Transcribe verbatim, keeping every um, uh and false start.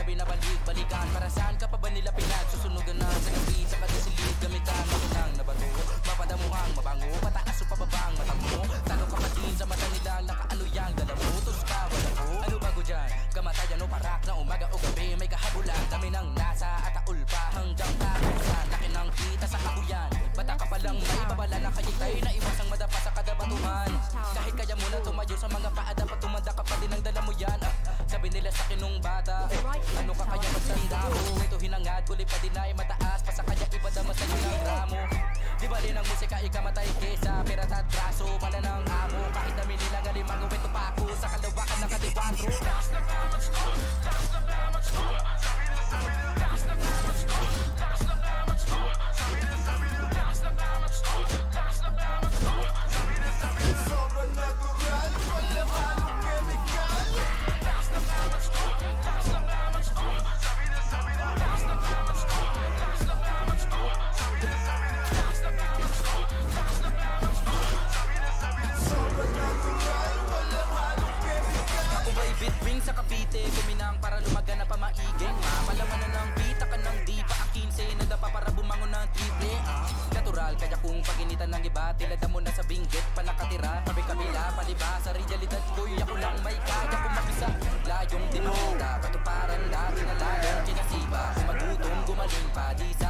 sabi na balik-balikan. Para saan ka pa ba nila pinagsusunugan na sa gabi sa katisilid gamitan mo ng nabato. Mapadamuhang mabango, pataas o pababang mata mo. Talo ka pa din sa mata nila, nakaaloyang dala mo. Tos ka, wala ko, ano bago dyan? Kamatayan o parak na umaga o gabi. May kahabulan, dami ng nasa at aul pa hanggang tapusan. Laki ng kita sa kakuyan, bata ka palang may babala na kayitay na iwas ang madapa sa kada batuhan. Kahit kaya mo na tumayo sa mga paa, dapat tumanda ka pa din ang dala mo yan. ah, Sabi nila sa akin nung bata, ano ka kaya magtanda mo? Ito hinangad, kulit pa din ay mataas pa sa kaya iba damas sa ng ramo. Di ba rin ang musika ikamatay kesa pera at braso, pala ng amo. Kahit namin nilang alimang ito pa ako sa kalawakan ng katiwatro. Taas na damage ko, taas na damage ko. Sabi nila, sabi nila, taas na damage ko, taas na damage ko. Sabi nila, sabi nila, taas na damage ko, taas na damage ko. Sabi nila, sabi nila, sobrang natural, walang halong chemical. Taas na damage ko, taas na damage ko. Sabi nila, sabi nila, taas na damage ko, taas na damage ko. Sabi nila, sabi nila, taas na damage ko, taas na damage ko. Sabi nila, sabi nila, sobrang natural, walang halong chemical. Ako ba'y bitwing sa Cavite, kuminang para lumaga na pamaiging. Mapalaman na ng pita ka ng di pa akinse, nadapa para bumangon ng triple. ah. Natural, kaya kung paginitan ng iba, tilada mo na sa binggit pa nakatira. Kabi-kabila, palibas, sa realidad ko'y ako lang may kaya kung mag-isa. Layong dinukita, katuparan dati na layong kinasiba. Kung magutom, gumaling pa, di